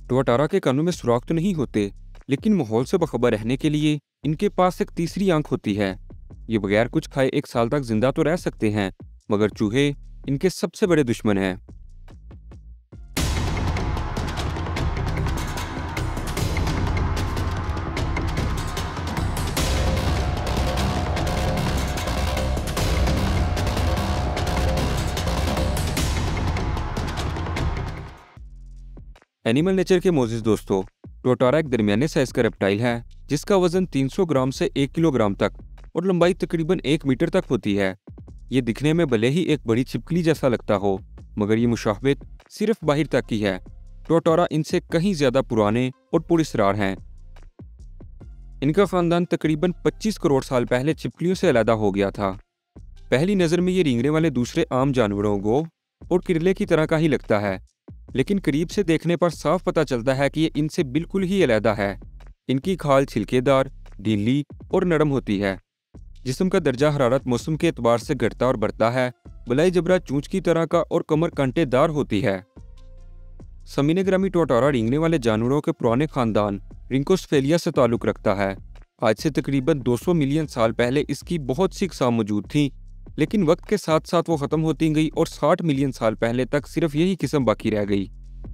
Tuatara के कानों में सुराख तो नहीं होते, लेकिन माहौल से बखबर रहने के लिए इनके पास एक तीसरी आंख होती है। ये बगैर कुछ खाए 1 साल तक जिंदा तो रह सकते हैं, मगर चूहे इनके सबसे बड़े दुश्मन हैं। एनिमल नेचर के मोजिस दोस्तों, टुआटारा एक दरमियाने साइज का रेप्टाइल है जिसका वजन 300 ग्राम से 1 किलोग्राम तक और लंबाई तकरीबन 1 मीटर तक होती है। ये दिखने में भले ही एक बड़ी छिपकली जैसा लगता हो, मगर ये मुशाबहत सिर्फ बाहर तक की है। टुआटारा इनसे कहीं ज्यादा पुराने और पुरअसरार हैं। इनका खानदान तकरीबन 25 करोड़ साल पहले छिपकलियों से अलग हो गया था। पहली नज़र में ये रेंगने वाले दूसरे आम जानवरों को और किरले की तरह का ही लगता है, लेकिन करीब से देखने पर साफ पता चलता है कि ये इनसे बिल्कुल ही अलग है। इनकी खाल छिलकेदार, ढीली और नरम होती है। जिस्म का दर्जा हरारत मौसम के एतबार से घटता और बढ़ता है। बलाई जबरा चूंच की तरह का और कमर कांटेदार होती है। समीने ग्रामी टुआटारा रेंगने वाले जानवरों के पुराने खानदान रिंकोस्फेलिया से ताल्लुक रखता है। आज से तकरीबन 200 मिलियन साल पहले इसकी बहुत सी अक़साम मौजूद थीं, लेकिन वक्त के साथ साथ वो ख़त्म होती गई और 60 मिलियन साल पहले तक सिर्फ यही किस्म बाकी रह गई।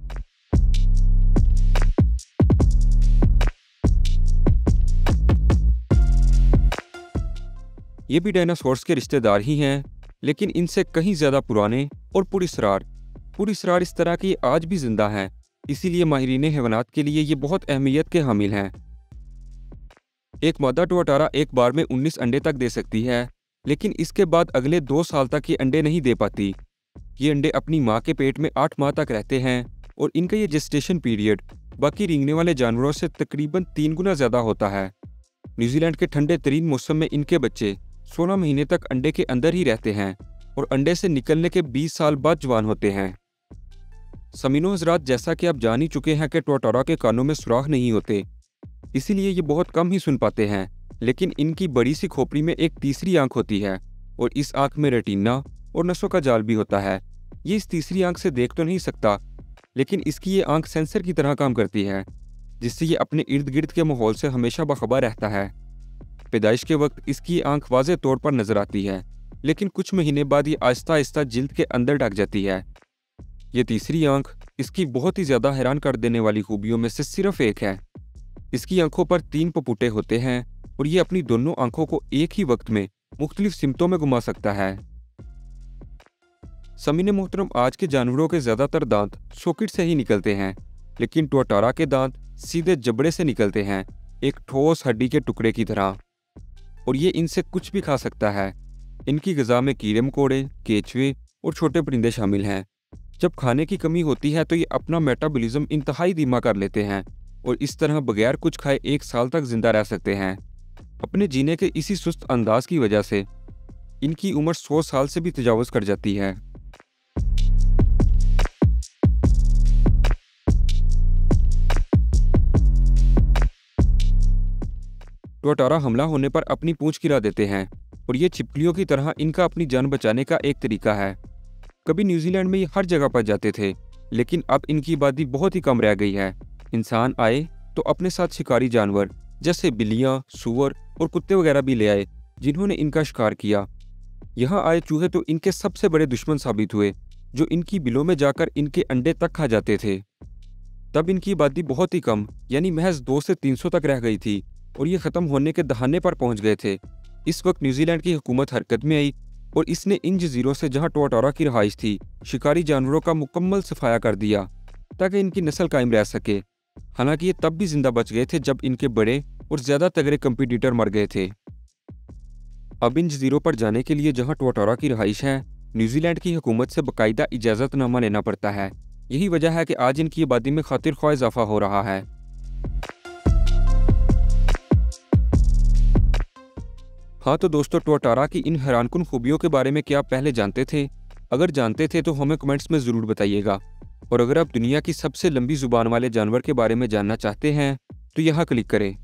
ये भी डायनासोर्स के रिश्तेदार ही हैं, लेकिन इनसे कहीं ज़्यादा पुराने और पुरअसरार इस तरह के आज भी जिंदा हैं। इसीलिए माहिरीन हैवानात के लिए ये बहुत अहमियत के हामिल हैं। एक मादा टुआटारा एक बार में 19 अंडे तक दे सकती है, लेकिन इसके बाद अगले 2 साल तक ये अंडे नहीं दे पाती। ये अंडे अपनी माँ के पेट में 8 माह तक रहते हैं और इनका ये जेस्टेशन पीरियड बाकी रेंगने वाले जानवरों से तकरीबन 3 गुना ज़्यादा होता है। न्यूजीलैंड के ठंडे तरीन मौसम में इनके बच्चे 16 महीने तक अंडे के अंदर ही रहते हैं और अंडे से निकलने के 20 साल बाद जवान होते हैं। समीनो हजरात, जैसा कि आप जान ही चुके हैं कि टुआटारा के कानों में सुराख नहीं होते, इसीलिए ये बहुत कम ही सुन पाते हैं। लेकिन इनकी बड़ी सी खोपड़ी में एक तीसरी आंख होती है और इस आंख में रेटिना और नसों का जाल भी होता है। ये इस तीसरी आंख से देख तो नहीं सकता, लेकिन इसकी ये आंख सेंसर की तरह काम करती है, जिससे ये अपने इर्द गिर्द के माहौल से हमेशा बाखबर रहता है। पैदाइश के वक्त इसकी आंख वाज़ेह तौर पर नजर आती है, लेकिन कुछ महीने बाद ये आहिस्ता आहिस्ता जिल्द के अंदर ढक जाती है। ये तीसरी आंख इसकी बहुत ही ज्यादा हैरान कर देने वाली खूबियों में से सिर्फ एक है। इसकी आंखों पर 3 पपुटे होते हैं और ये अपनी दोनों आंखों को एक ही वक्त में मुख्तलिफ सिमतों में घुमा सकता है। समीने मोहतरम, आज के जानवरों के ज्यादातर दांत सॉकेट से ही निकलते हैं, लेकिन टुआटारा के दांत सीधे जबड़े से निकलते हैं, एक ठोस हड्डी के टुकड़े की तरह। और ये इनसे कुछ भी खा सकता है। इनकी ग़िज़ा में कीड़े मकोड़े, केचुए और छोटे परिंदे शामिल हैं। जब खाने की कमी होती है तो ये अपना मेटाबॉलिज्म इंतहाई धीमा कर लेते हैं और इस तरह बगैर कुछ खाए 1 साल तक जिंदा रह सकते हैं। अपने जीने के इसी सुस्त अंदाज की वजह से इनकी उम्र 100 साल से भी तजावुज़ कर जाती है। टुआटारा हमला होने पर अपनी पूंछ गिरा देते हैं और ये छिपकलियों की तरह इनका अपनी जान बचाने का एक तरीका है। कभी न्यूजीलैंड में ये हर जगह पर जाते थे, लेकिन अब इनकी आबादी बहुत ही कम रह गई है। इंसान आए तो अपने साथ शिकारी जानवर जैसे बिल्लियां, सूअर और कुत्ते वगैरह भी ले आए, जिन्होंने इनका शिकार किया। यहाँ आए चूहे तो इनके सबसे बड़े दुश्मन साबित हुए, जो इनकी बिलों में जाकर इनके अंडे तक खा जाते थे। तब इनकी आबादी बहुत ही कम, यानी महज 2 से 300 तक रह गई थी और ये ख़त्म होने के दहाने पर पहुंच गए थे। इस वक्त न्यूजीलैंड की हुकूमत हरकत में आई और इसने इन जजीरों से, जहां टुआटारा की रहाइश थी, शिकारी जानवरों का मुकम्मल सफाया कर दिया ताकि इनकी नस्ल कायम रह सके। हालांकि ये तब भी जिंदा बच गए थे जब इनके बड़े और ज्यादा तगड़े कंपीटिटर मर गए थे। अब इन जजीरों पर जाने के लिए, जहां टुआटारा की रहाइश है, न्यूजीलैंड की हुकूमत से बाकायदा इजाज़तनामा लेना पड़ता है। यही वजह है कि आज इनकी आबादी में खातिर ख्वाह इजाफा हो रहा है। हाँ तो दोस्तों, टुआटारा की इन हैरानकुन खूबियों के बारे में क्या आप पहले जानते थे? अगर जानते थे तो हमें कमेंट्स में ज़रूर बताइएगा। और अगर आप दुनिया की सबसे लंबी ज़ुबान वाले जानवर के बारे में जानना चाहते हैं तो यहाँ क्लिक करें।